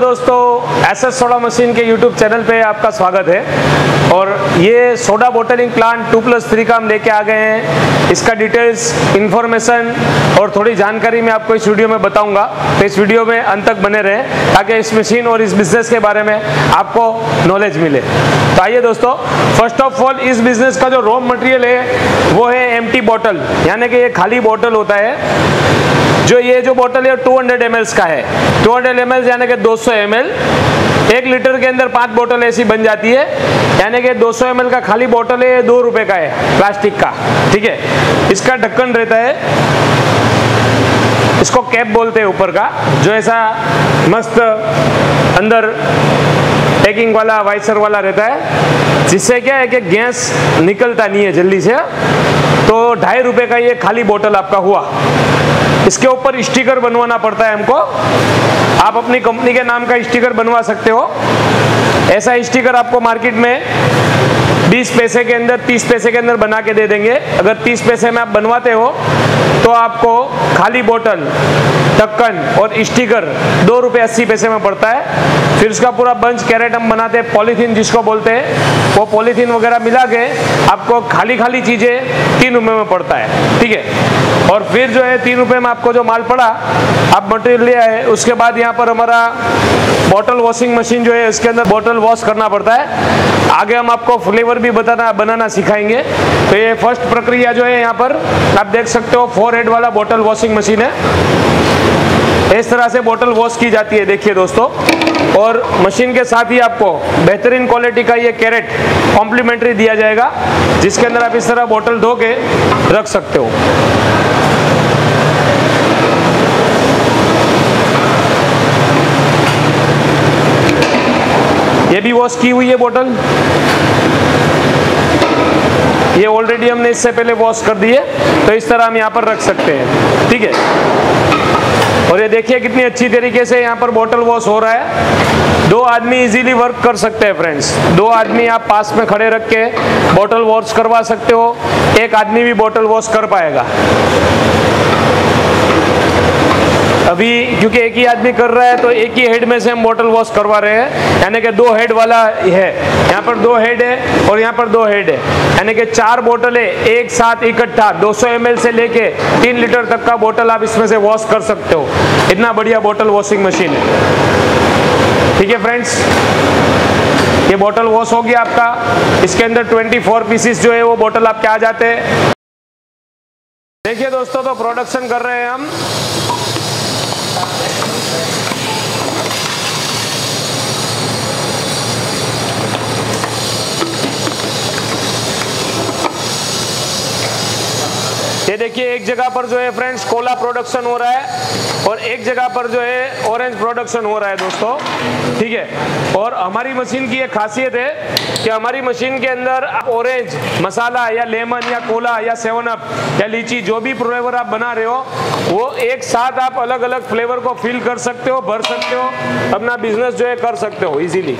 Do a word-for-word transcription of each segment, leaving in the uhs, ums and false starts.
दोस्तों, S S soda machine के YouTube channel पे आपका स्वागत है। और ये soda bottling plant two plus three का हम लेके आ गए हैं। इसका डिटेल्स, इंफॉर्मेशन और थोड़ी जानकारी मैं आपको इस वीडियो में बताऊंगा, तो इस वीडियो में अंत तक बने रहें ताकि इस मशीन और इस बिजनेस के बारे में आपको नॉलेज मिले। तो आइए दोस्तों, फर्स्ट ऑफ ऑल इस बिजनेस का जो रॉ मटेरियल है वो है एम्प्टी बॉटल, यानी कि ये खाली बॉटल होता है। जो ये जो बोतल है टू हंड्रेड एम एल का है, टू हंड्रेड एम एल यानी कि दो सौ एम एल। एक लीटर के अंदर पांच बोतल ऐसी बन जाती है, यानी कि दो सौ एम एल का खाली बोतल है, दो रुपए का है, प्लास्टिक का। ठीक है, इसका ढक्कन रहता है, इसको कैप बोलते हैं ऊपर का, जो ऐसा मस्त अंदर पैकिंग वाला वाइसर वाला रहता है, जिससे क्या है कि गैस निकलता नहीं है जल्दी से। तो ढाई रुपए का ये खाली बोतल आपका हुआ। इसके ऊपर स्टिकर बनवाना पड़ता है हमको। आप अपनी कंपनी के नाम का स्टिकर बनवा सकते हो। ऐसा स्टिकर आपको मार्केट में बीस पैसे के अंदर, तीस पैसे के अंदर बना के दे देंगे। अगर तीस पैसे में आप बनवाते हो तो आपको खाली बोतल, ढक्कन और स्टिकर दो रुपये अस्सी पैसे में पड़ता है। फिर उसका पूरा बंच कैरेट हम बनाते हैं, पॉलीथीन जिसको बोलते हैं, वो पॉलीथीन वगैरह मिला के आपको खाली खाली चीज़ें तीन रुपये में पड़ता है। ठीक है, और फिर जो है तीन रुपये में आपको जो माल पड़ा, आप मटेरियल ले आए, उसके बाद यहाँ पर हमारा बॉटल वॉशिंग मशीन जो है, इसके अंदर बॉटल वॉश करना पड़ता है। आगे हम आपको फ्लेवर भी बताना बनाना सिखाएंगे। तो ये फर्स्ट प्रक्रिया जो है, यहाँ पर आप देख सकते हो फोर हेड वाला बॉटल वॉशिंग मशीन है। इस तरह से बोतल वॉश की जाती है, देखिए दोस्तों। और मशीन के साथ ही आपको बेहतरीन क्वालिटी का ये कैरेट कॉम्प्लीमेंट्री दिया जाएगा, जिसके अंदर आप इस तरह बोतल धो के रख सकते हो। ये भी वॉश की हुई है बोतल, ये ऑलरेडी हमने इससे पहले वॉश कर दी है, तो इस तरह हम यहाँ पर रख सकते हैं। ठीक है, और ये देखिए कितनी अच्छी तरीके से यहाँ पर बोतल वॉश हो रहा है। दो आदमी इजीली वर्क कर सकते हैं फ्रेंड्स। दो आदमी आप पास में खड़े रख के बोतल वॉश करवा सकते हो, एक आदमी भी बोतल वॉश कर पाएगा। अभी क्योंकि एक ही आदमी कर रहा है, तो एक ही हेड में से हम बोतल वॉश करवा रहे हैं, यानी कि दो हेड वाला है। यहाँ पर दो हेड है और यहाँ पर दो हेड है, यानी कि चार बोतलें एक साथ इकट्ठा दो सौ एम एल से लेके तीन लीटर तक का बोतल आप इसमें से वॉश कर सकते हो। इतना बढ़िया बोतल वॉशिंग मशीन है। ठीक है फ्रेंड्स, ये बोतल वॉश हो गया आपका। इसके अंदर चौबीस पीसेस जो है वो बोतल आपके आ जाते हैं। देखिए दोस्तों, तो प्रोडक्शन कर रहे हैं हम। ये देखिए, एक जगह पर जो है फ्रेंड्स कोला प्रोडक्शन हो रहा है और एक जगह पर जो है ऑरेंज प्रोडक्शन हो रहा है दोस्तों। ठीक है, और हमारी मशीन की एक खासियत है कि हमारी मशीन के अंदर ऑरेंज मसाला या लेमन या कोला या सेवन अप या लीची, जो भी फ्लेवर आप बना रहे हो, वो एक साथ आप अलग अलग फ्लेवर को फिल कर सकते हो, भर सकते हो, अपना बिजनेस जो है कर सकते हो इजीली।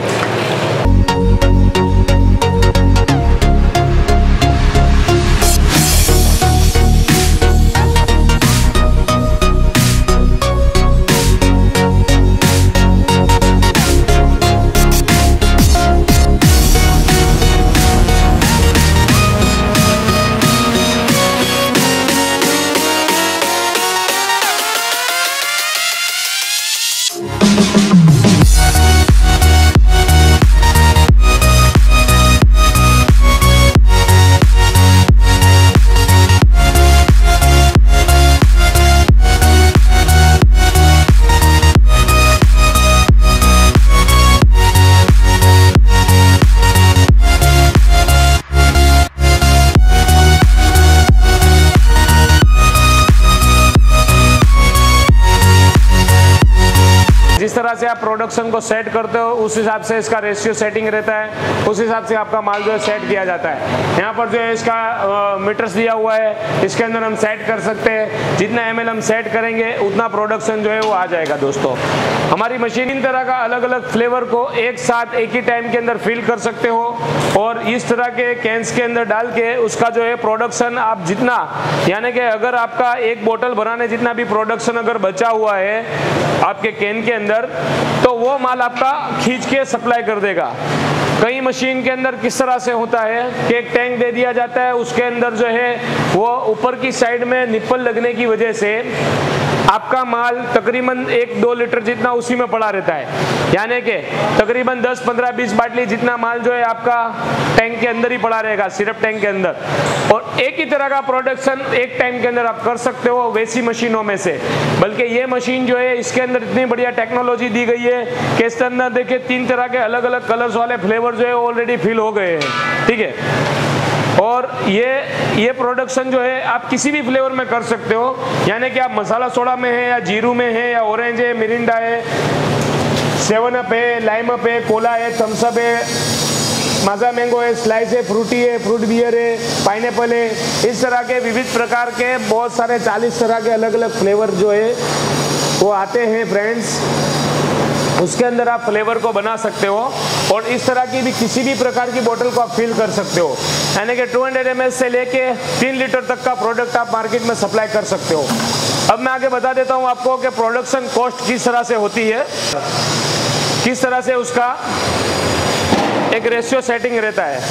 जिस तरह से आप प्रोडक्शन को सेट करते हो, उस हिसाब से इसका रेशियो सेटिंग रहता है, उस हिसाब से आपका माल जो है सेट किया जाता है। यहाँ पर जो है इसका मीटर्स दिया हुआ है, इसके अंदर हम सेट कर सकते हैं। जितना एम एल हम सेट करेंगे उतना प्रोडक्शन जो है वो आ जाएगा दोस्तों। हमारी मशीन इन तरह का अलग अलग फ्लेवर को एक साथ एक ही टाइम के अंदर फिल कर सकते हो और इस तरह के कैंस के अंदर डाल के उसका जो है प्रोडक्शन आप जितना, यानी कि अगर आपका एक बोतल बनाने जितना भी प्रोडक्शन अगर बचा हुआ है आपके कैन के अंदर, डीलर, तो वो माल आपका खींच के सप्लाई कर देगा। कई मशीन के अंदर किस तरह से होता है कि एक टैंक दे दिया जाता है, उसके अंदर जो है वो ऊपर की साइड में निप्पल लगने की वजह से आपका माल तकरीबन एक दो लीटर जितना उसी में पड़ा रहता है, यानी कि तकरीबन दस पंद्रह बीस बाटली जितना माल जो है आपका टैंक के अंदर ही पड़ा रहेगा, सिर्फ टैंक के अंदर। और एक ही तरह का प्रोडक्शन एक टाइम के अंदर आप कर सकते हो वैसी मशीनों में से। बल्कि ये मशीन जो है इसके अंदर इतनी बढ़िया टेक्नोलॉजी दी गई है कि इसके अंदर देखिए तीन तरह के अलग अलग कलर्स वाले फ्लेवर जो है ऑलरेडी फिल हो गए हैं, ठीक है। और ये ये प्रोडक्शन जो है आप किसी भी फ्लेवर में कर सकते हो, यानी कि आप मसाला सोडा में है या जीरू में है या ऑरेंज है, मिरिंडा है, सेवन अप है, लाइम अप है, कोला है, थम्स अप है, माजा मैंगो है, स्लाइस है, फ्रूटी है, फ्रूट बियर है, पाइनएप्पल है, इस तरह के विविध प्रकार के बहुत सारे चालीस तरह के अलग अलग फ्लेवर जो है वो आते हैं फ्रेंड्स। उसके अंदर आप फ्लेवर को बना सकते हो और इस तरह की भी किसी भी प्रकार की बोतल को आप फिल कर सकते हो, यानी कि दो सौ एम एल से लेके तीन लीटर तक का प्रोडक्ट आप मार्केट में सप्लाई कर सकते हो। अब मैं आगे बता देता हूं आपको कि प्रोडक्शन कॉस्ट किस तरह से होती है, किस तरह से उसका एक रेशियो सेटिंग रहता है।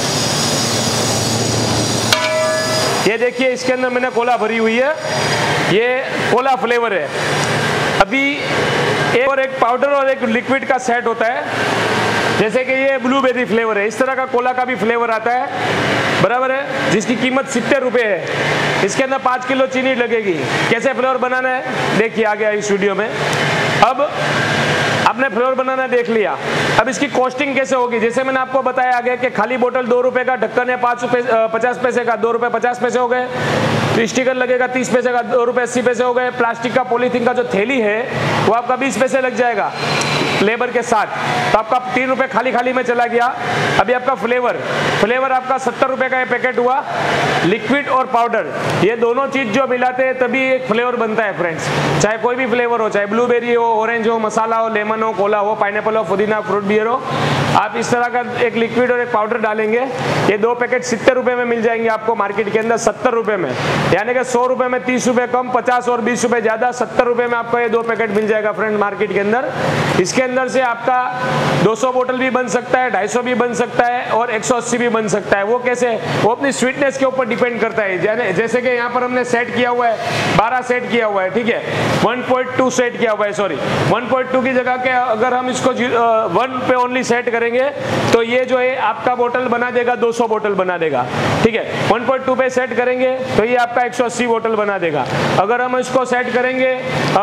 ये देखिए इसके अंदर मैंने कोला भरी हुई है, ये कोला फ्लेवर है। अभी एक और एक पाउडर और एक लिक्विड का सेट होता है, जैसे कि ये ब्लूबेरी फ्लेवर है, इस तरह का कोला का भी फ्लेवर आता है, बराबर है, जिसकी कीमत सित्तर रुपये है। इसके अंदर पाँच किलो चीनी लगेगी। कैसे फ्लेवर बनाना है देखिए आगे इस वीडियो में। अब आपने फ्लेवर बनाना देख लिया, अब इसकी कॉस्टिंग कैसे होगी, जैसे मैंने आपको बताया आगे कि खाली बोतल दो रुपए का, ढक्कन है पाँच रुपये पचास पैसे का, दो रुपये पचास पैसे हो गए, तो स्टिकर लगेगा तीस पैसे का, दो रुपये अस्सी पैसे हो गए। प्लास्टिक का पॉलीथीन का जो थैली है वो आपका बीस पैसे लग जाएगा लेबर के साथ, तो आपका तीन रुपये खाली खाली में चला गया। अभी आपका फ्लेवर फ्लेवर आपका सत्तर रुपये का ये पैकेट हुआ। लिक्विड और पाउडर ये दोनों चीज जो मिलाते हैं तभी एक फ्लेवर बनता है फ्रेंड्स, चाहे कोई भी फ्लेवर हो, चाहे ब्लूबेरी हो, ऑरेंज हो, मसाला हो, लेमन हो, कोला हो, पाइनएप्पल हो, पुदीना, फ्रूट बियर हो। आप इस तरह का एक लिक्विड और एक पाउडर डालेंगे, ये दो पैकेट सित्तर रुपये में मिल जाएंगे आपको मार्केट के अंदर सत्तर रुपये में, यानी कि सौ रुपये में तीस रुपये कम, पचास और बीस रुपये ज्यादा, सत्तर रुपये में आपको ये दो पैकेट मिल जाएगा फ्रेंड मार्केट के अंदर। इसके अंदर से आपका दो सौ बोतल भी बन सकता है, ढाई सौ भी बन सकता है और एक सौ अस्सी भी बन सकता है। वो कैसे, वो अपनी स्वीटनेस के ऊपर डिपेंड करता है। जैसे कि यहाँ पर हमने सेट किया हुआ है, बारह सेट किया हुआ है, ठीक है, वन पॉइंट टू सेट किया हुआ है, सॉरी वन पॉइंट टू की जगह के अगर हम इसको वन पे ओनली सेट करेंगे तो ये जो है आपका बोतल बना देगा, दो सौ बोतल बना देगा, ठीक है। वन पॉइंट टू पे सेट करेंगे तो ये आपका एक सौ अस्सी बोतल बना देगा। अगर हम इसको सेट करेंगे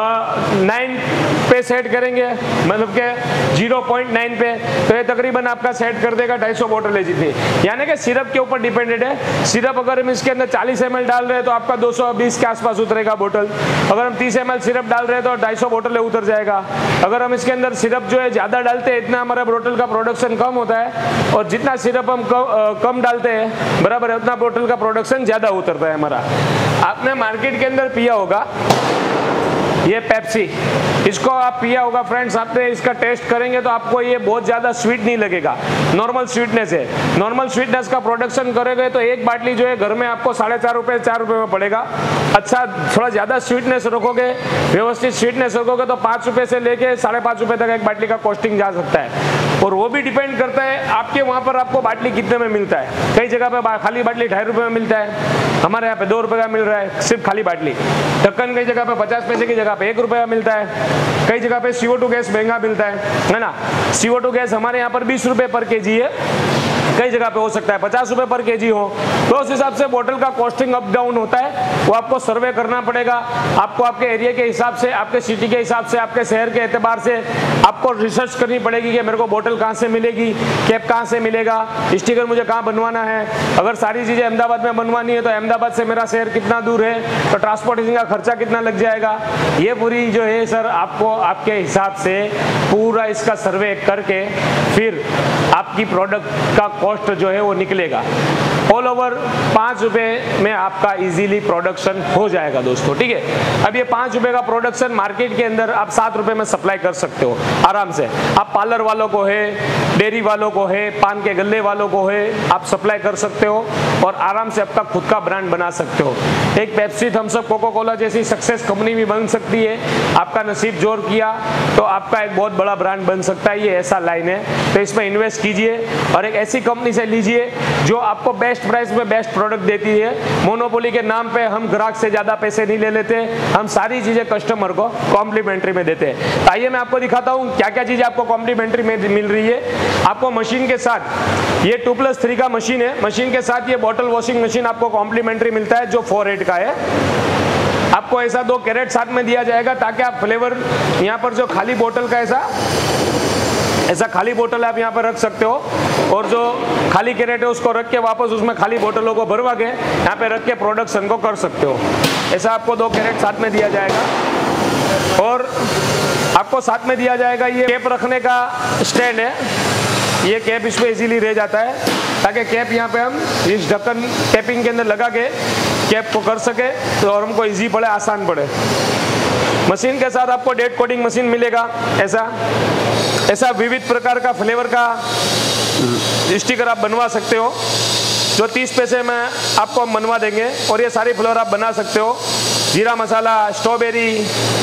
नाइन पे सेट करेंगे, मतलब के ज़ीरो पॉइंट नाइन पे, तो ये तकरीबन आपका सेट कर देगा ढाई सौ बोतल है जितनी, यानी कि सिरप के ऊपर डिपेंडेड है। सिरप अगर हम इसके अंदर चालीस एम एल डाल रहे हैं तो आपका दो सौ बीस के आसपास उतरेगा बोतल। अगर हम तीस एम एल सिरप डाल रहे हैं तो ढाई सौ बोतल उतर जाएगा। अगर हम इसके अंदर सिरप जो है ज़्यादा डालते हैं इतना हमारा बोतल का प्रोडक्शन कम होता है, और जितना सिरप हम कम, कम डालते हैं बराबर है उतना बोतल का प्रोडक्शन ज़्यादा उतरता है हमारा। आपने मार्केट के अंदर पिया होगा ये पेप्सी, इसको आप पिया होगा फ्रेंड्स, आपने इसका टेस्ट करेंगे तो आपको ये बहुत ज़्यादा स्वीट नहीं लगेगा, नॉर्मल स्वीटनेस है। नॉर्मल स्वीटनेस का प्रोडक्शन करेंगे तो एक बाटली जो है घर में आपको साढ़े चार रुपये चार रुपये में पड़ेगा। अच्छा थोड़ा ज़्यादा स्वीटनेस रखोगे, व्यवस्थित स्वीटनेस रखोगे तो पाँच रुपये से लेके साढ़े पाँच रुपये तक एक बाटली का कॉस्टिंग जा सकता है। और वो भी डिपेंड करता है आपके वहाँ पर आपको बाटली कितने में मिलता है। कई जगह पे खाली बाटली ढाई रुपये में मिलता है, हमारे यहाँ पे दो रुपये का मिल रहा है सिर्फ खाली बाटली। ढक्कन कई जगह पे पचास पैसे की जगह पे एक रुपये का मिलता है। कई जगह पे सी ओ टू गैस महंगा मिलता है, है ना। सी ओ टू गैस हमारे यहाँ पर बीस रुपये पर के जी है, कई जगह पे हो सकता है पचास रुपए पर केजी हो। तो उस हिसाब से बोतल का कॉस्टिंग अप डाउन होता है, वो आपको सर्वे करना पड़ेगा। आपको आपके एरिया के हिसाब से, आपके सिटी के हिसाब से, आपके शहर के एतबार से आपको रिसर्च करनी पड़ेगी कि मेरे को बोतल कहाँ से मिलेगी, कैप कहाँ से मिलेगा, स्टिकर मुझे कहाँ बनवाना है। अगर सारी चीज़ें अहमदाबाद में बनवानी है तो अहमदाबाद से मेरा शहर कितना दूर है, तो ट्रांसपोर्टेशन का खर्चा कितना लग जाएगा। ये पूरी जो है सर आपको आपके हिसाब से पूरा इसका सर्वे करके फिर आपकी प्रोडक्ट का कॉस्ट जो है वो निकलेगा। ऑल ओवर पाँच रुपये में आपका इजीली प्रोडक्शन प्रोडक्शन हो जाएगा दोस्तों, ठीक है। अब ये पाँच रुपए का प्रोडक्शन मार्केट के अंदर आप सात रुपए में सप्लाई कर सकते हो आराम से। आप पार्लर वालों को है, डेयरी वालों को है, पान के गल्ले वालों को है, आप सप्लाई कर सकते हो और आराम से आपका खुद का ब्रांड बना सकते हो। एक Pepsi, Thums Up, Coca Cola जैसी सक्सेस कंपनी भी बन सकती है। आपका नसीब जोर किया तो आपका एक बहुत बड़ा ब्रांड बन सकता है, ये ऐसा लाइन है। तो इसमें इन्वेस्ट कीजिए और एक ऐसी कंपनी से लीजिए जो आपको बेस्ट प्राइस में बेस्ट प्रोडक्ट देती है। मोनोपोली के नाम पे हम ग्राहक से ज्यादा पैसे नहीं ले लेते, हम सारी चीजें कस्टमर को कॉम्प्लीमेंट्री में देते हैं। तो आइए मैं आपको दिखाता हूँ क्या क्या चीजें आपको कॉम्प्लीमेंट्री में मिल रही है। आपको मशीन के साथ ये टू प्लस थ्री का मशीन है, मशीन के साथ ये बॉटल वॉशिंग मशीन आपको कॉम्प्लीमेंट्री मिलता है जो फोर एट का है। आपको ऐसा दो कैरेट साथ में दिया जाएगा ताकि आप फ्लेवर यहाँ पर जो खाली बोतल का ऐसा ऐसा खाली बोतल आप यहाँ पर रख सकते हो और जो खाली कैरेट है उसको रख के वापस उसमें खाली बोतलों को भरवा के यहाँ पे रख के प्रोडक्शन को कर सकते हो। ऐसा आपको दो कैरेट साथ में दिया जाएगा और आपको साथ में दिया जाएगा ये कैप रखने का स्टैंड है। ये कैप इसमें इजीली रह जाता है ताकि कैप यहाँ पे हम इस ढक्कन कैपिंग के अंदर लगा के कैप को कर सके तो और हमको इजी पड़े, आसान पड़े। मशीन के साथ आपको डेट कोडिंग मशीन मिलेगा। ऐसा ऐसा विविध प्रकार का फ्लेवर का स्टिकर आप बनवा सकते हो जो तीस पैसे में आपको हम बनवा देंगे और ये सारी फ्लेवर आप बना सकते हो। जीरा मसाला, स्ट्रॉबेरी,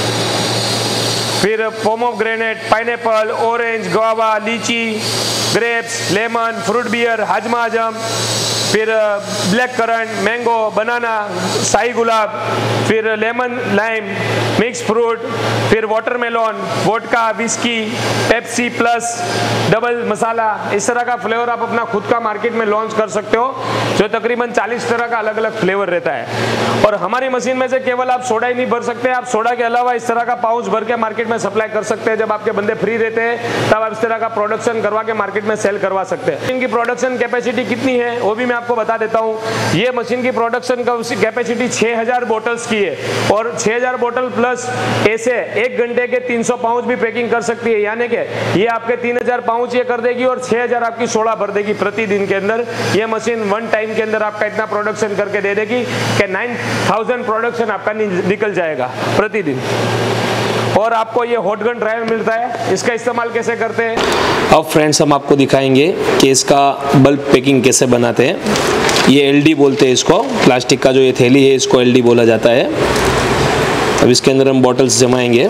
फिर pomegranate, pineapple, orange, guava, lychee, grapes, lemon, fruit beer, हाजमा आजम, फिर ब्लैक करंट, मैंगो, बनाना, शाही गुलाब, फिर लेमन लाइम, मिक्स फ्रूट, फिर watermelon, vodka, whisky, Pepsi plus, double masala, इस तरह का फ्लेवर आप अपना खुद का मार्केट में लॉन्च कर सकते हो जो तकरीबन चालीस तरह का अलग अलग फ्लेवर रहता है। और हमारी मशीन में से केवल आप सोडा ही नहीं भर सकते, आप सोडा के अलावा इस तरह का पाउच भर के मार्केट में सप्लाई कर सकते हैं। जब आपके बंदे फ्री रहते हैं तब आप इस तरह का प्रोडक्शन करवा के मार्केट में सेल करवा सकते हैं। इनकी प्रोडक्शन कैपेसिटी कितनी है वो भी मैं आपको बता देता हूँ। ये मशीन की प्रोडक्शन कैपेसिटी छह हज़ार बोटल्स की है और छह हज़ार बोतल प्लस ऐसे एक घंटे के तीन सौ पाउच भी पैकिंग कर सकती है, यानी कि ये आपके तीन हज़ार पाउच ये कर देगी और छह हज़ार आपकी सोडा भर देगी प्रतिदिन के अंदर। ये मशीन वन टाइम के अंदर आपका इतना प्रोडक्शन करके दे देगी कि नाइन थाउजेंड प्रोडक्शन आपका निकल जाएगा प्रतिदिन। और आपको ये हॉट गन ड्रायर मिलता है। इसका इस्तेमाल कैसे करते हैं अब फ्रेंड्स हम आपको दिखाएंगे कि इसका बल्ब पैकिंग कैसे बनाते हैं। ये एलडी बोलते हैं इसको, प्लास्टिक का जो ये थैली है इसको एलडी बोला जाता है। अब इसके अंदर हम बॉटल्स जमाएंगे।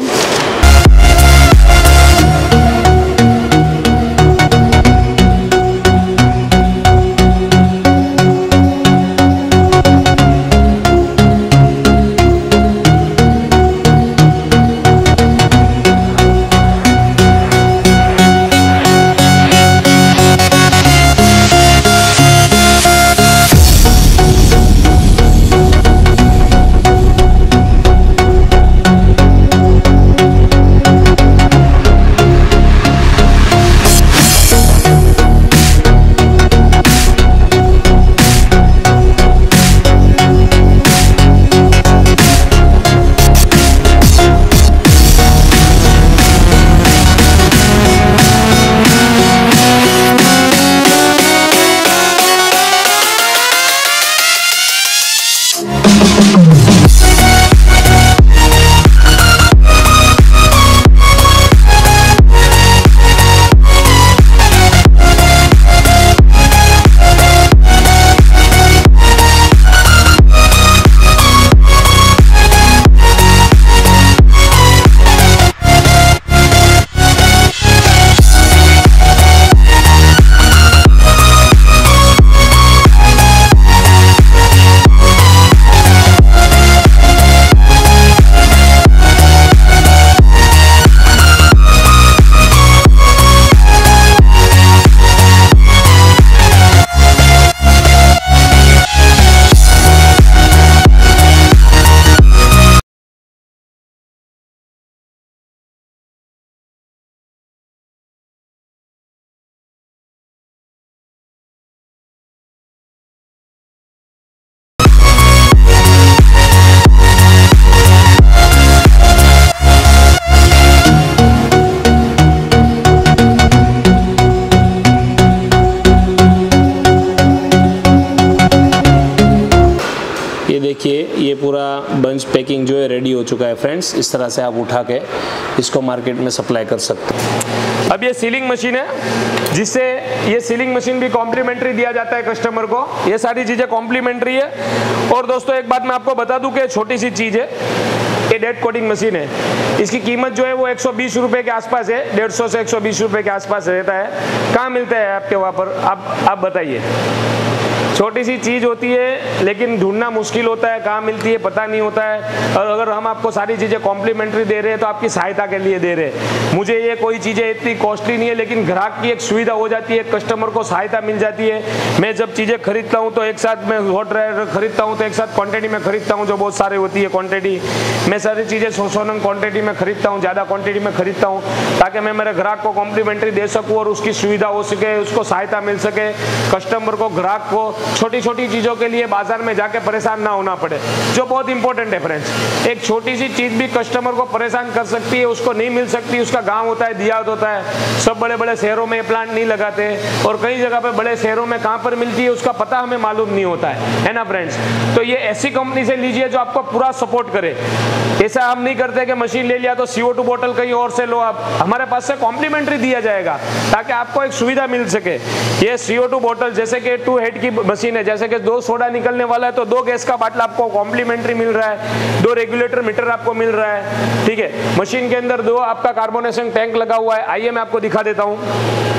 पैकिंग जो है रेडी हो चुका है फ्रेंड्स। इस तरह से आप उठा के इसको मार्केट में सप्लाई कर सकते हैं। अब ये सीलिंग मशीन है, जिससे ये सीलिंग मशीन भी कॉम्प्लीमेंट्री दिया जाता है कस्टमर को। ये सारी चीज़ें कॉम्प्लीमेंट्री है। और दोस्तों एक बात मैं आपको बता दूं कि छोटी सी चीज़ है, ये डेट कोटिंग मशीन है। इसकी कीमत जो है वो एक सौ बीस रुपये के आसपास है, डेढ़ सौ से एक सौ बीस रुपये के आसपास रहता है। कहाँ मिलता है आपके वहाँ पर, आप आप बताइए। छोटी सी चीज़ होती है लेकिन ढूंढना मुश्किल होता है, कहाँ मिलती है पता नहीं होता है। और अगर हम आपको सारी चीज़ें कॉम्प्लीमेंट्री दे रहे हैं तो आपकी सहायता के लिए दे रहे हैं। मुझे ये कोई चीज़ें इतनी कॉस्टली नहीं है, लेकिन ग्राहक की एक सुविधा हो जाती है, कस्टमर को सहायता मिल जाती है। मैं जब चीज़ें खरीदता हूँ तो एक साथ मैं हॉट ड्रायर खरीदता हूँ तो एक साथ क्वान्टिटी में खरीदता हूँ, जो बहुत सारी होती है क्वान्टिटी। मैं सारी चीज़ें सौ सौ नंग क्वान्टिटी में खरीदता हूँ, ज़्यादा क्वान्टिटी में खरीदता हूँ, ताकि मैं मेरे ग्राहक को कॉम्प्लीमेंट्री दे सकूँ और उसकी सुविधा हो सके, उसको सहायता मिल सके। कस्टमर को, ग्राहक को छोटी छोटी चीज़ों के लिए बाजार में जाके परेशान ना होना पड़े, जो बहुत इंपॉर्टेंट है फ्रेंड्स। एक छोटी सी चीज़ भी कस्टमर को परेशान कर सकती है, उसको नहीं मिल सकती। उसका गांव होता है, दिहात होता है, सब बड़े बड़े शहरों में प्लांट नहीं लगाते, और कई जगह पे बड़े शहरों में कहाँ पर मिलती है उसका पता हमें मालूम नहीं होता है, है ना फ्रेंड्स। तो ये ऐसी कंपनी से लीजिए जो आपको पूरा सपोर्ट करे। ऐसा हम नहीं करते कि मशीन ले लिया तो सी ओ टू बोतल कहीं और से लो, आप हमारे पास से कॉम्प्लीमेंट्री दिया जाएगा ताकि आपको एक सुविधा मिल सके। ये सी ओ टू बोतल जैसे कि टू हेड की मशीन है, जैसे कि दो सोडा निकलने वाला है तो दो गैस का बाटला आपको कॉम्प्लीमेंट्री मिल रहा है, दो रेगुलेटर मीटर आपको मिल रहा है, ठीक है। मशीन के अंदर दो आपका कार्बोनेशन टैंक लगा हुआ है। आइए मैं आपको दिखा देता हूँ।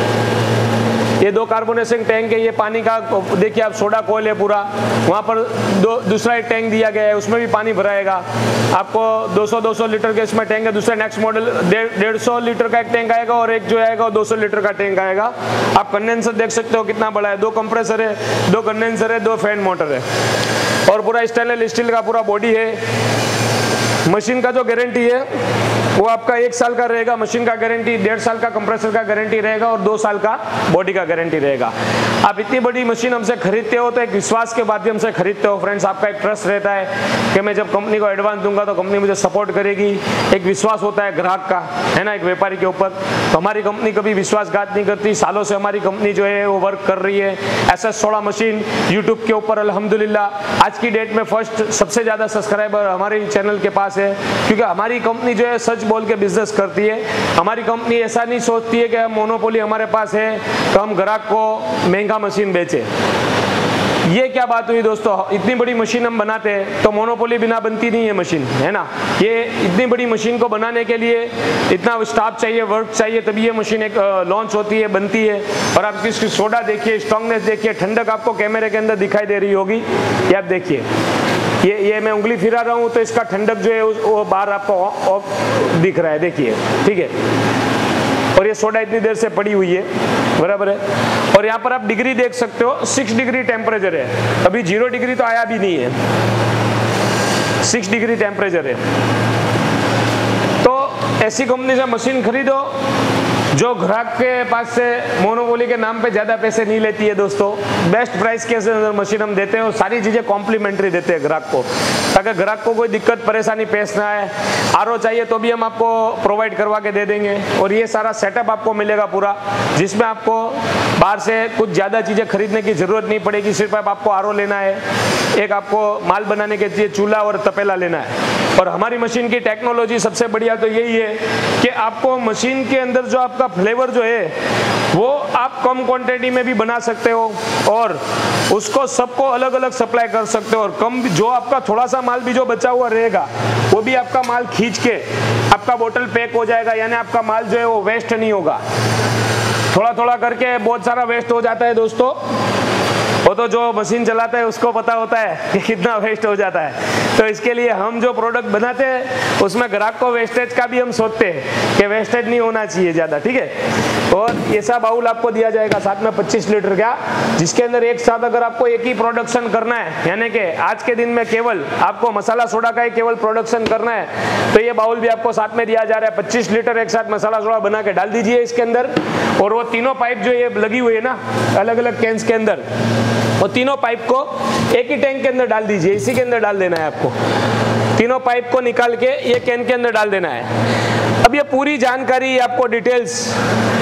ये दो कार्बोनेशन टैंक है, ये पानी का देखिए आप, सोडा कोयल है पूरा। वहाँ पर दो दूसरा एक टैंक दिया गया है, उसमें भी पानी भराएगा आपको। दो सौ दो सौ लीटर के इसमें टैंक है। दूसरा नेक्स्ट मॉडल डेढ़ सौ लीटर का एक टैंक आएगा, और एक जो आएगा दो सौ लीटर का टैंक आएगा। आप कंडेंसर देख सकते हो कितना बड़ा है, दो कंप्रेसर है, दो कंडेंसर है, दो फैन मोटर है, और पूरा स्टेनलेस स्टील का पूरा बॉडी है। मशीन का जो गारंटी है वो आपका एक साल का रहेगा, मशीन का गारंटी डेढ़ साल का कंप्रेसर का गारंटी रहेगा, और दो साल का बॉडी का गारंटी रहेगा। आप इतनी बड़ी मशीन हमसे खरीदते हो तो एक विश्वास के माध्यम से खरीदते हो फ्रेंड्स। आपका एक ट्रस्ट रहता है कि मैं जब कंपनी को एडवांस दूंगा तो कंपनी मुझे सपोर्ट करेगी। एक विश्वास होता है ग्राहक का, है ना, एक व्यापारी के ऊपर। तो हमारी कंपनी कभी विश्वासघात नहीं करती। सालों से हमारी कंपनी जो है वो वर्क कर रही है। एस एस सोलह मशीन यूट्यूब के ऊपर अल्हम्दुलिल्लाह आज की डेट में फर्स्ट सबसे ज़्यादा सब्सक्राइबर हमारे चैनल के पास है, क्योंकि हमारी कंपनी जो है सच बोल के बिजनेस करती है। हमारी कंपनी ऐसा नहीं सोचती है कि हम मोनोपोली हमारे पास है तो हम ग्राहक को महंगा मशीन बेचें। ये क्या बात हुई दोस्तों, इतनी बड़ी मशीन हम बनाते हैं तो मोनोपोली बिना बनती नहीं है मशीन, है ना। ये इतनी बड़ी मशीन को बनाने के लिए इतना स्टाफ चाहिए, वर्क चाहिए, तभी ये मशीन एक लॉन्च होती है, बनती है। और आप इसकी सोडा देखिए, स्ट्रॉन्गनेस देखिए, ठंडक आपको कैमरे के अंदर दिखाई दे रही होगी। ये आप देखिए, ये ये मैं उंगली फिरा रहा हूँ तो इसका ठंडक जो है वो बाहर आपको ऑफ दिख रहा है, देखिए, ठीक है। और ये सोडा इतनी देर से पड़ी हुई है, बराबर है। और यहाँ पर आप डिग्री देख सकते हो, सिक्स डिग्री टेम्परेचर है। अभी जीरो डिग्री तो आया भी नहीं है, सिक्स डिग्री टेम्परेचर है। तो ऐसी कंपनी से मशीन खरीदो जो ग्राहक के पास से मोनोपोली के नाम पे ज़्यादा पैसे नहीं लेती है दोस्तों। बेस्ट प्राइस के अंदर मशीन हम देते हैं और सारी चीज़ें कॉम्प्लीमेंट्री देते हैं ग्राहक को, ताकि ग्राहक को कोई दिक्कत परेशानी पेश ना आए। आर ओ चाहिए तो भी हम आपको प्रोवाइड करवा के दे देंगे। और ये सारा सेटअप आपको मिलेगा पूरा, जिसमें आपको बाहर से कुछ ज़्यादा चीज़ें खरीदने की ज़रूरत नहीं पड़ेगी। सिर्फ आपको आर ओ लेना है, एक आपको माल बनाने के लिए चूल्हा और तपेला लेना है। और हमारी मशीन की टेक्नोलॉजी सबसे बढ़िया तो यही है कि आपको मशीन के अंदर जो आपका फ्लेवर जो है वो आप कम क्वांटिटी में भी बना सकते हो और उसको सबको अलग अलग सप्लाई कर सकते हो। और कम जो आपका थोड़ा सा माल भी जो बचा हुआ रहेगा वो भी आपका माल खींच के आपका बोतल पैक हो जाएगा, यानी आपका माल जो है वो वेस्ट नहीं होगा। थोड़ा थोड़ा करके बहुत सारा वेस्ट हो जाता है दोस्तों, वो तो जो मशीन चलाता है उसको पता होता है कि कितना वेस्ट हो जाता है। तो इसके लिए हम जो प्रोडक्ट बनाते हैं उसमें ग्राहक को वेस्टेज का भी हम सोचते हैं कि वेस्टेज नहीं होना चाहिए ज़्यादा, ठीक है। और ऐसा बाउल आपको दिया जाएगा साथ में पच्चीस लीटर का, जिसके अंदर एक साथ अगर आपको एक ही प्रोडक्शन करना है, यानी कि आज के दिन में केवल आपको मसाला सोडा का ही केवल प्रोडक्शन करना है, तो ये बाउल भी आपको साथ में दिया जा रहा है। पच्चीस लीटर एक साथ मसाला सोडा बना के डाल दीजिए इसके अंदर। और वो तीनों पाइप जो ये लगी हुई है ना अलग अलग कैंस के अंदर, वो तीनों पाइप को एक ही टैंक के अंदर डाल दीजिए, इसी के अंदर डाल देना है आपको। तीनों पाइप को निकाल के ये कैन के अंदर डाल देना है। अब ये पूरी जानकारी आपको डिटेल्स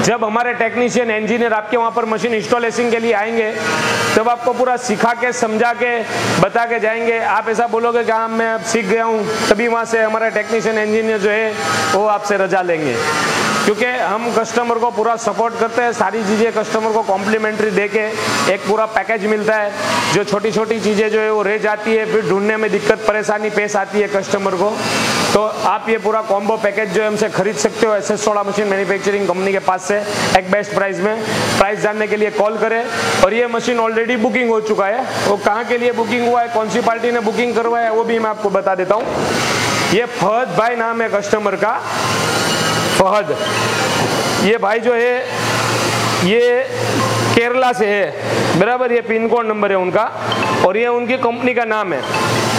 जब हमारे टेक्नीशियन इंजीनियर आपके वहाँ पर मशीन इंस्टॉलेशन के लिए आएंगे तब आपको पूरा सिखा के समझा के बता के जाएंगे। आप ऐसा बोलोगे कि हाँ मैं अब सीख गया हूँ, तभी वहाँ से हमारा टेक्नीशियन इंजीनियर जो है वो आपसे रजा लेंगे, क्योंकि हम कस्टमर को पूरा सपोर्ट करते हैं। सारी चीज़ें कस्टमर को कॉम्प्लीमेंट्री दे के एक पूरा पैकेज मिलता है। जो छोटी छोटी चीज़ें जो है वो रह जाती है, फिर ढूंढने में दिक्कत परेशानी पेश आती है कस्टमर को, तो आप ये पूरा कॉम्बो पैकेज जो है हमसे खरीद सकते हो S S soda machine manufacturing company के पास से एक बेस्ट प्राइस में। प्राइस जानने के लिए कॉल करें। और ये मशीन ऑलरेडी बुकिंग हो चुका है, वो कहाँ के लिए बुकिंग हुआ है, कौन सी पार्टी ने बुकिंग करवाया है, वो भी मैं आपको बता देता हूँ। ये फहद भाई नाम है कस्टमर का, फहद। ये भाई जो है ये केरला से है, बराबर। ये पिन कोड नंबर है उनका और ये उनकी कंपनी का नाम है।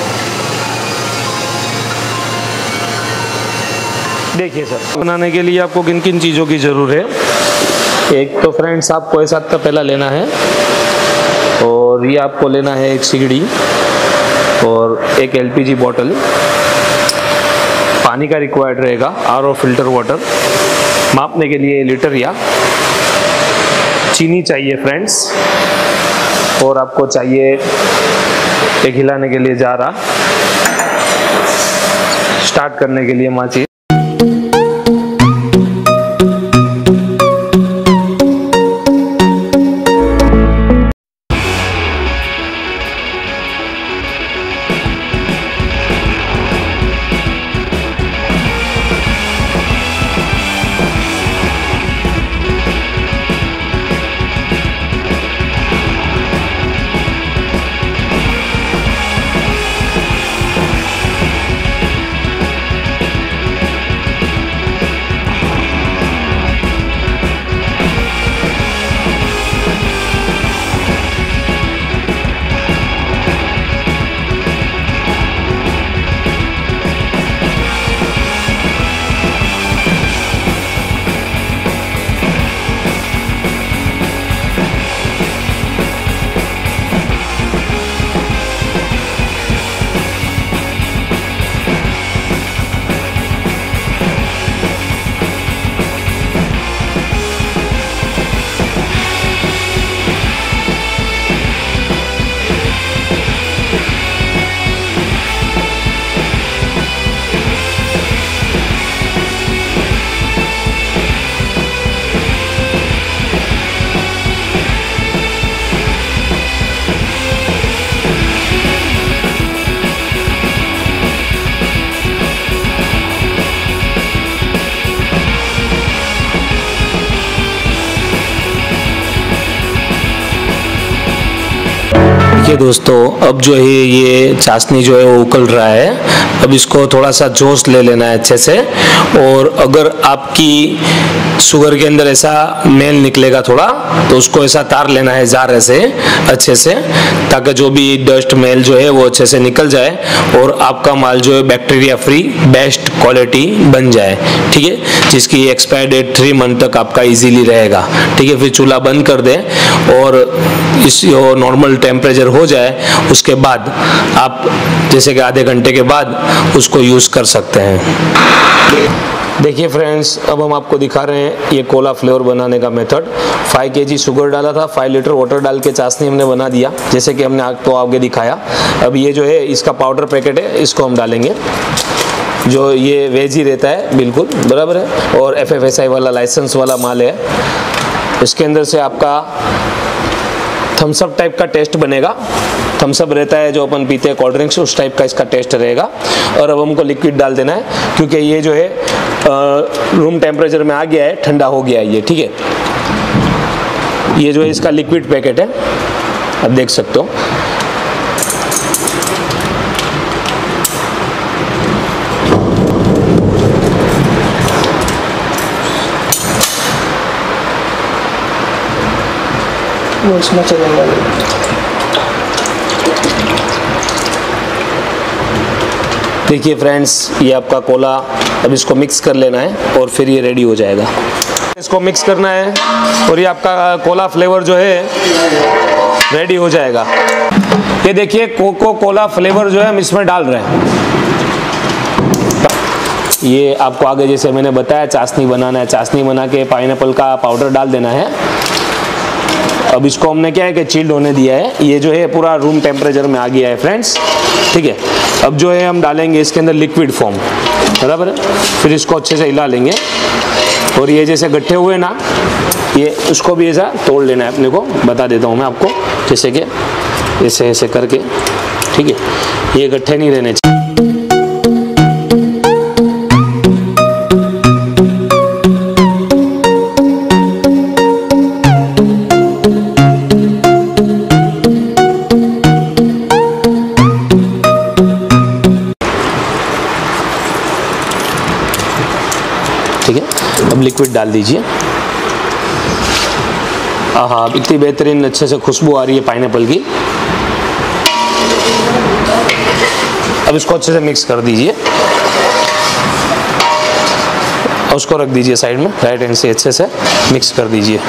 देखिए सर, बनाने के लिए आपको किन किन चीज़ों की ज़रूरत है। एक तो फ्रेंड्स आपको ऐसा का पहला लेना है, और ये आपको लेना है एक सिगड़ी और एक एलपीजी बॉटल। पानी का रिक्वायर्ड रहेगा, आरओ फिल्टर वाटर। मापने के लिए लीटर या चीनी चाहिए फ्रेंड्स, और आपको चाहिए एक हिलाने के लिए जारा, स्टार्ट करने के लिए माचिस। देखिए दोस्तों, अब जो है ये चाशनी जो है वो उकल रहा है। अब इसको थोड़ा सा जोश ले लेना है अच्छे से, और अगर आपकी शुगर के अंदर ऐसा मेल निकलेगा थोड़ा, तो उसको ऐसा तार लेना है जार से अच्छे से, ताकि जो भी डस्ट मेल जो है वो अच्छे से निकल जाए और आपका माल जो है बैक्टीरिया फ्री बेस्ट क्वालिटी बन जाए। ठीक है, जिसकी एक्सपायर डेट थ्री मंथ तक आपका इजीली रहेगा। ठीक है, फिर चूल्हा बंद कर दें और इस नॉर्मल टेम्परेचर हो जाए, उसके बाद आप जैसे कि आधे घंटे के बाद उसको यूज़ कर सकते हैं। देखिए फ्रेंड्स, अब हम आपको दिखा रहे हैं ये कोला फ्लेवर बनाने का मेथड। फाइव केजी शुगर डाला था, फाइव लीटर वाटर डाल के चाशनी हमने बना दिया, जैसे कि हमने आपको आगे दिखाया। अब ये जो है इसका पाउडर पैकेट है, इसको हम डालेंगे। जो ये वेज ही रहता है बिल्कुल बराबर है, और एफ एफ एस आई वाला लाइसेंस वाला माल है। इसके अंदर से आपका थम्सअप टाइप का टेस्ट बनेगा। थम्सअप रहता है जो अपन पीते हैं कोल्ड ड्रिंक्स, उस टाइप का इसका टेस्ट रहेगा। और अब हमको लिक्विड डाल देना है, क्योंकि ये जो है रूम टेम्परेचर में आ गया है, ठंडा हो गया है ये। ठीक है, ये जो है इसका लिक्विड पैकेट है, आप देख सकते हो। इसमें चलेगा। देखिए फ्रेंड्स, ये आपका कोला, अब इसको मिक्स कर लेना है और फिर ये रेडी हो जाएगा। इसको मिक्स करना है और ये आपका कोला फ्लेवर जो है रेडी हो जाएगा। ये देखिए कोको कोला फ्लेवर जो है हम इसमें डाल रहे हैं। ये आपको आगे जैसे मैंने बताया चाशनी बनाना है, चाशनी बना के पाइनएप्पल का पाउडर डाल देना है। अब इसको हमने क्या है कि चिल्ड होने दिया है, ये जो है पूरा रूम टेम्परेचर में आ गया है फ्रेंड्स, ठीक है। अब जो है हम डालेंगे इसके अंदर लिक्विड फॉर्म, बराबर है। फिर इसको अच्छे से हिला लेंगे और ये जैसे गट्ठे हुए ना, ये उसको भी ऐसा तोड़ लेना है अपने को, बता देता हूँ मैं आपको, जैसे कि ऐसे ऐसे करके, ठीक है। ये गट्ठे नहीं रहने चाहिए। ठीक है, अब लिक्विड डाल दीजिए। हाँ, अब इतनी बेहतरीन अच्छे से खुशबू आ रही है पाइनएप्पल की। अब इसको अच्छे से मिक्स कर दीजिए, उसको रख दीजिए साइड में, राइट हैंड से अच्छे से मिक्स कर दीजिए।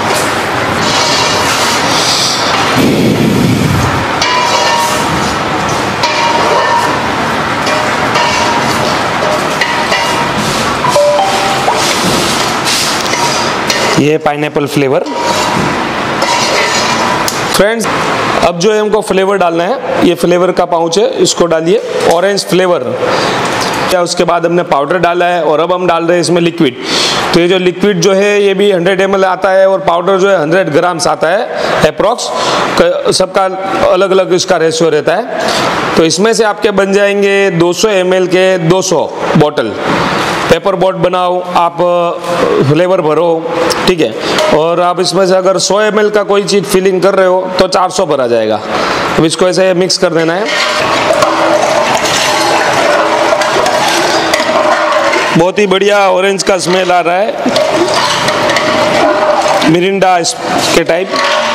ये पाइनएप्पल फ्लेवर फ्रेंड्स। अब जो है हमको फ्लेवर डालना है, ये फ्लेवर का पाउच है, इसको डालिए, ऑरेंज फ्लेवर। क्या उसके बाद हमने पाउडर डाला है और अब हम डाल रहे हैं इसमें लिक्विड। तो ये जो लिक्विड जो है ये भी हंड्रेड एम एल आता है और पाउडर जो है हंड्रेड ग्राम्स आता है अप्रॉक्स, सबका अलग अलग इसका रेशियो रहता है। तो इसमें से आपके बन जाएंगे दो सौ एम एल के दो सौ बॉटल। पेपर बोट बनाओ आप, फ्लेवर भरो, ठीक है। और आप इसमें से अगर सौ एम एल का कोई चीज़ फिलिंग कर रहे हो तो चार सौ भरा जाएगा। अब इसको ऐसे मिक्स कर देना है। बहुत ही बढ़िया ऑरेंज का स्मेल आ रहा है, मिरिंडा के टाइप।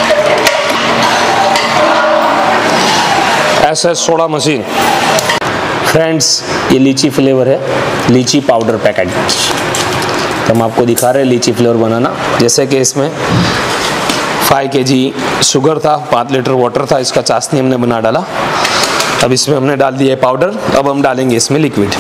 ऐसा सोडा मशीन फ्रेंड्स, ये लीची फ्लेवर है, लीची पाउडर पैकेट। तो हम आपको दिखा रहे हैं लीची फ्लेवर बनाना। जैसे कि इसमें फाइव के जी शुगर था, पाँच लीटर वाटर था, इसका चाशनी हमने बना डाला। अब इसमें हमने डाल दिया पाउडर। अब हम डालेंगे इसमें लिक्विड।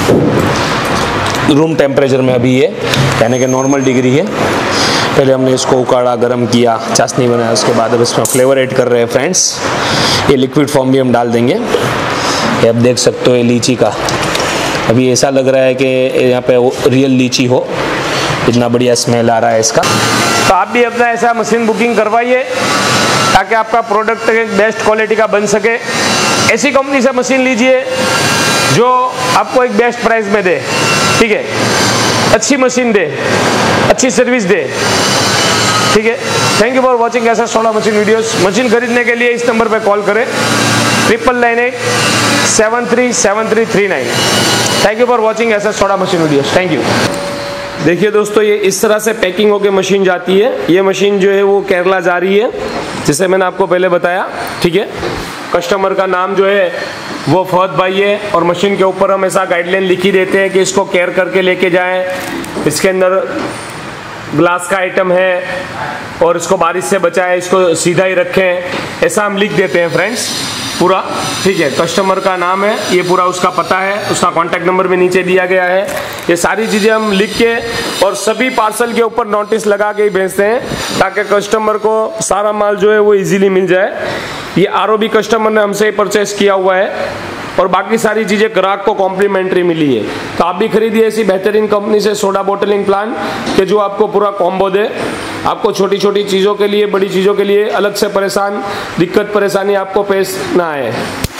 रूम टेम्परेचर में अभी ये यानी कि नॉर्मल डिग्री है। पहले हमने इसको उकाड़ा, गर्म किया, चाशनी बनाया, उसके बाद अब इसमें फ्लेवर ऐड कर रहे हैं फ्रेंड्स। ये लिक्विड फॉर्म भी हम डाल देंगे। ये आप देख सकते हो ये लीची का, अभी ऐसा लग रहा है कि यहाँ पे रियल लीची हो, इतना बढ़िया स्मेल आ रहा है इसका। तो आप भी अपना ऐसा मशीन बुकिंग करवाइए ताकि आपका प्रोडक्ट एक बेस्ट क्वालिटी का बन सके। ऐसी कंपनी से मशीन लीजिए जो आपको एक बेस्ट प्राइस में दे, ठीक है, अच्छी मशीन दे, अच्छी सर्विस दे, ठीक है। थैंक यू फॉर वॉचिंग ऐसा सोलह मशीन वीडियोस। मशीन खरीदने के लिए इस नंबर पर कॉल करें, triple nine eight seven three seven three three nine. Thank you for watching ऐसा सोलह मशीन वीडियोस। Thank you. देखिए दोस्तों, ये इस तरह से पैकिंग होकर मशीन जाती है। ये मशीन जो है वो केरला जा रही है, जैसे मैंने आपको पहले बताया, ठीक है। कस्टमर का नाम जो है वो फहद भाई है और मशीन के ऊपर हम ऐसा गाइडलाइन लिखी देते हैं कि इसको केयर करके लेके जाएं। इसके अंदर ग्लास का आइटम है और इसको बारिश से बचाएं, इसको सीधा ही रखें, ऐसा हम लिख देते हैं फ्रेंड्स पूरा, ठीक है। कस्टमर का नाम है, ये पूरा उसका पता है, उसका कॉन्टैक्ट नंबर भी नीचे दिया गया है। ये सारी चीज़ें हम लिख के और सभी पार्सल के ऊपर नोटिस लगा के ही भेजते हैं ताकि कस्टमर को सारा माल जो है वो इजीली मिल जाए। ये आर भी कस्टमर ने हमसे ही परचेस किया हुआ है और बाकी सारी चीज़ें ग्राहक को कॉम्प्लीमेंट्री मिली है। तो आप भी खरीदिए ऐसी बेहतरीन कंपनी से सोडा बोटलिंग प्लांट के जो आपको पूरा कॉम्बो दे। आपको छोटी छोटी चीज़ों के लिए, बड़ी चीज़ों के लिए अलग से परेशान दिक्कत परेशानी आपको पेश ना आए।